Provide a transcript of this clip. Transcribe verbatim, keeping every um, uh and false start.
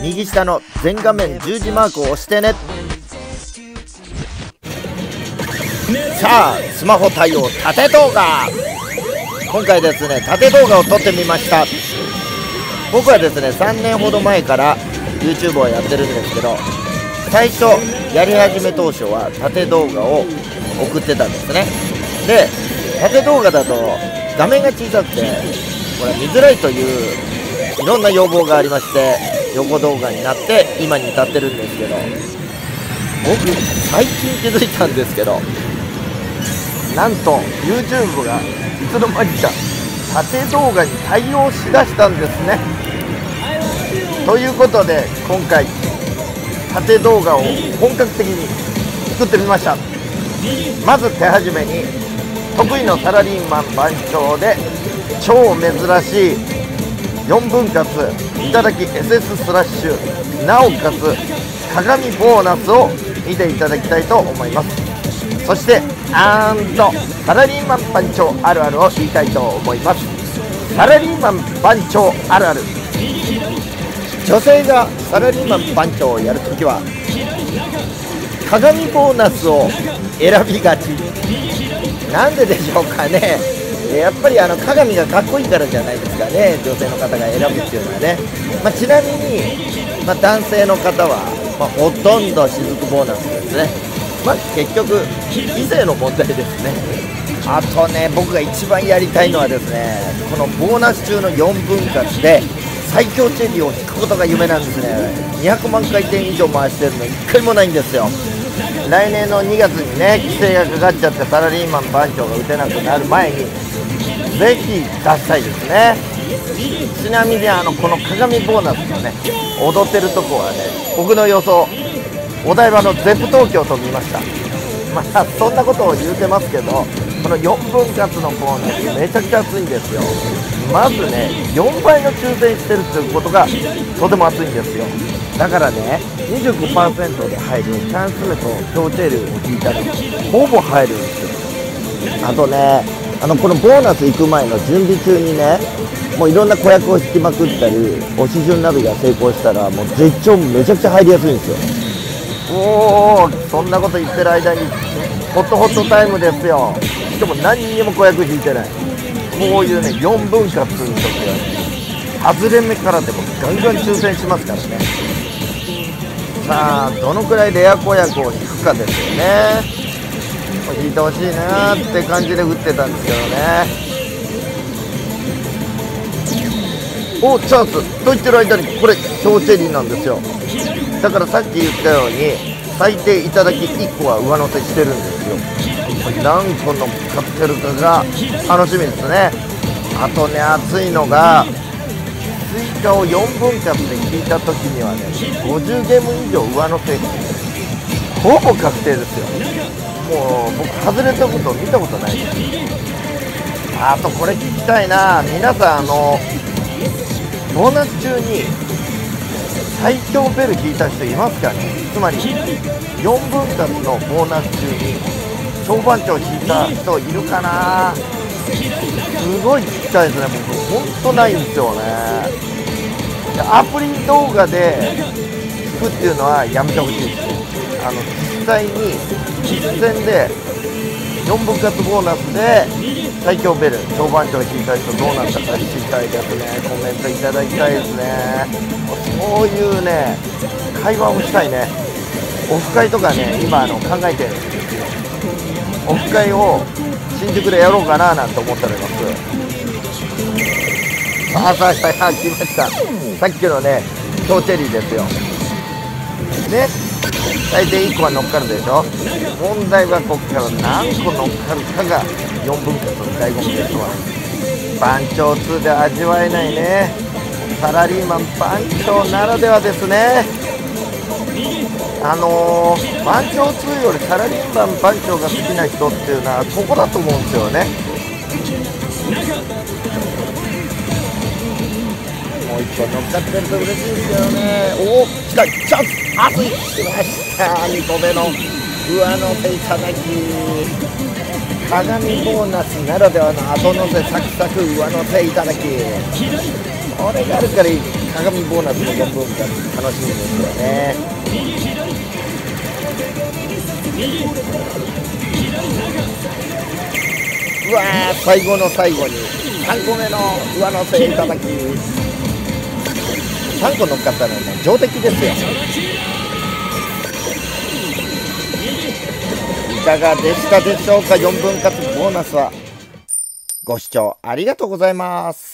右下の全画面十字マークを押してね。さあスマホ対応縦動画、今回ですね縦動画を撮ってみました。僕はですねさんねんほど前から YouTube をやってるんですけど、最初やり始め当初は縦動画を送ってたんですね。で縦動画だと画面が小さくてこれ見づらいといういろんな要望がありまして、横動画になって今に至ってるんですけど、僕最近気づいたんですけど、なんと YouTube がいつの間にか縦動画に対応しだしたんですね。ということで今回縦動画を本格的に作ってみました。まず手始めに得意のサラリーマン番長で超珍しいよんぶん割いただき エスエス スラッシュ、なおかつ鏡ボーナスを見ていただきたいと思います。そしてあーんとサラリーマン番長あるあるを言いたいと思います。サラリーマン番長あるある。女性がサラリーマン番長をやるときは鏡ボーナスを選びがち。なんででしょうかね。やっぱりあの鏡がかっこいいからじゃないですかね、女性の方が選ぶっていうのはね。まあ、ちなみに、まあ、男性の方は、まあ、ほとんど雫ボーナスですね。まあ、結局異性の問題ですね。あとね、僕が一番やりたいのはですね、このボーナス中のよんぶん割で最強チェリーを引くことが夢なんですね。にひゃくまん回転以上回してるのいっかいもないんですよ。来年のにがつにね規制がかかっちゃってサラリーマン番長が打てなくなる前にぜひ出したいですね。ちなみにあのこの鏡ボーナスのね踊ってるとこはね、僕の予想お台場のゼップ東京と見ました。まあそんなことを言うてますけど、このよんぶん割のボーナスめちゃくちゃ熱いんですよ。まずねよんばいの抽選してるということがとても熱いんですよ。だからね にじゅうごパーセント で入るチャンス目と強チェールを引いたらほぼ入るんですよ。あとねあのこのボーナス行く前の準備中にね、もういろんな子役を引きまくったり押し順ナビが成功したらもう絶頂めちゃくちゃ入りやすいんですよ。おー、そんなこと言ってる間にホットホットタイムですよ。しかも何にも子役引いてない。こういうねよんぶん割するときはね外れ目からでもガンガン抽選しますからね。さあどのくらいレア子役を引くかですよね。引いてほしいなーって感じで打ってたんですけどね。おチャンスと言ってる間にこれ強チェリーなんですよ。だからさっき言ったように最低いただきいっこは上乗せしてるんですよ。何個乗っかってるかが楽しみですね。あとね熱いのが追加をよんぶん割で引いた時にはねごじゅうゲーム以上上乗せほぼ確定ですよ。もう僕外れたこと見たことないです。あとこれ聞きたいな、皆さんあのボーナス中に最強ベル引いた人いますかね。つまりよんぶん割のボーナス中に小番長引いた人いるかな。すごい聞きたいですね。僕ほんとないんですよね。アプリ動画で引くっていうのはやめてほしいです。あの実際に実戦でよんぶん割ボーナスで最強ベル小番長引いた人どうなったか知りたいですね。コメントいただきたいですね。そういうね会話をしたいね。オフ会とかね今あの考えてるんですよ。オフ会を新宿でやろうかななんて思っております。さあさあさあ来ました。さっきのね強チェリーですよね。大体いっこは乗っかるでしょ。問題はここから何個乗っかるかがよんぶん割の醍醐味ですわ。番長ツーで味わえないねサラリーマン番長ならではですね。あのー、番長ツーよりサラリーマン番長が好きな人っていうのはここだと思うんですよね。もういっこ乗っかってると嬉しいですよね。おお来たチャンス熱い来ました。にこめの上乗せいただき鏡ボーナスならではの後乗せサクサク上乗せいただき。ここれがあるから鏡ボーナスのよんぶんか楽しみですよね。うわー、最後の最後にさんこめの上乗せいただき、さんこ乗っかったのね、上出来ですよ。いかがでしたでしょうか。よんぶん割ボーナスはご視聴ありがとうございます。